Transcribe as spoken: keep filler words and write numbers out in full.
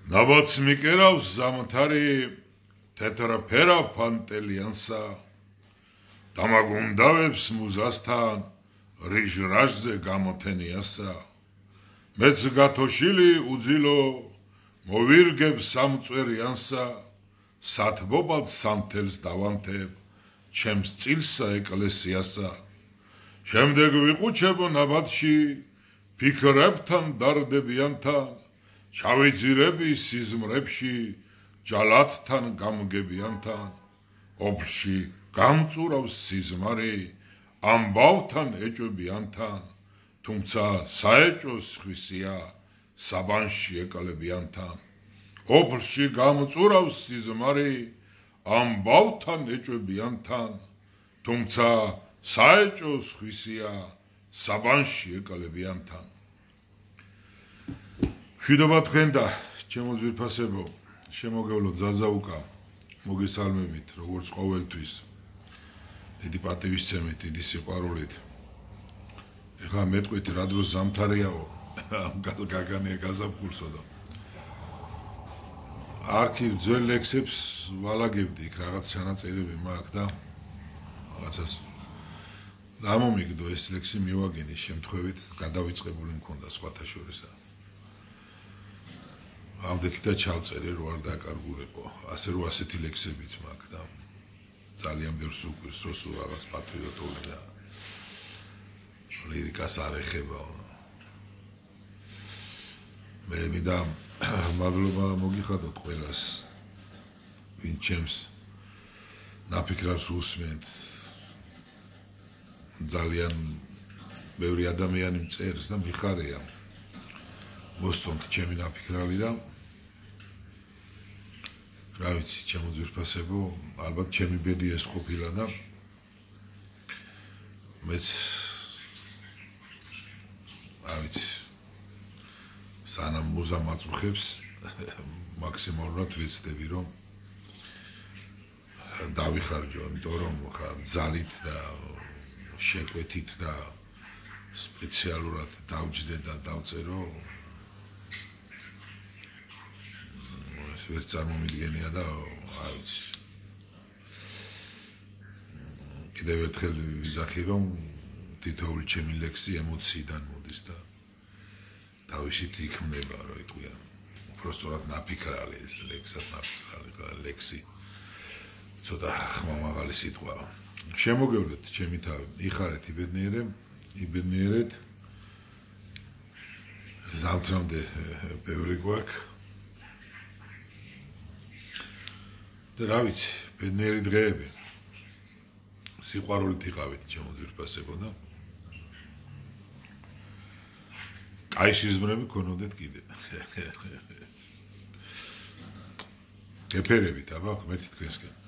ნაბაც მიკერავს ზამთარი თეთრფერა ფანტელიანსა დამაგუნდავებს მუზასთან რიჟრაჟზე გამოთენიასა მეც გათოშილი უძილო მოვირგებ სამწვერიანსა სათბობად სანთელს დავანთებ ჩემს წილსა ეკლესიასა შემდეგ ვიყუჩებ ნაბათში ფიქრებთან დარდებიანთან ჩავიძირები სიზმრებში ჯალათთან გამგებიანთან ოფში გამწურავს სიზმარი ამბავთან ეჭვებიანთან თუმცა საეჭვოს ხვისია საბანში ეკალებიანთან ოფში გამწურავს სიზმარი ამბავთან ეჭვებიანთან თუმცა საეჭვოს ხვისია საბანში ეკალებიანთან მშვიდობა თქვენ და ჩემო ძვირფასებო შემოგევლო ზაზაუკა მოგესალმებით როგორც ყოველთვის დიდი პატივისცემით დიდი სიყვარულით ეხლა მეტყვით რა დროს ზამთარიაო გაგანია გაზაფხულსო და არქივ ძველ ლექსებს ვალაგებდი იქ რაღაც ჩანაწერები მაქვს და რაღაცას გამომიგდო ეს ლექსი მივაგენის შემთხვევით გადავიწყებული მქონდა სხვათა შორისა ამდექით და ჩავწერე რო არ დაკარგულიყო ასე რომ ასეთი ლექსებიც მაქვს და ძალიან ბევრს უყვირს რო სულ რაღაც პატრიოტული და ლირიკას არ ეხებაო მე მინდა მადლობა მოგიხადოთ ყველას ვინ ჩემს ნაფიქრავს უსმენთ ძალიან ბევრი ადამიანი მწერს და მიხარია მოსწონთ ჩემი ნაფიქრალი და რა ვიცი ჩემო ძვირფასებო ალბათ ჩემი ბედი ეს ყოფილა და მეც რა ვიცი სანამ მუზა მაწუხებს მაქსიმალურად ვეცდები რომ დავიხარჯო იმიტომ რომ ხა ძალით და შეკვეთით და სპეციალურად დავჯდე და დავწერო ვერ წარმომიდგენია და არ ვიცი კიდევ ერთხელ ვიზახი რომ თითოეული ჩემი ლექსი ემოციიდან მოდის და თავისით იქმნება რა იტყვია უბრალოდ ნაფიქრალი ეს ლექსად ნაფიქრალი ლექსი ცოტა ხმამაღალი სიტყვაა შემოგევლეთ ჩემი თავი იხარეთ იბედნიერე იბედნიერეთ ზამთრამდე ბევრი გვაქვს და რა ვიცი ბედნიერი დღეები სიყვარულით იყავით ჩემო ძვირფასებო და კაი სიზმრები ქონოდეთ კიდე გეფერებით აბა ღმერთი თქვენსკენ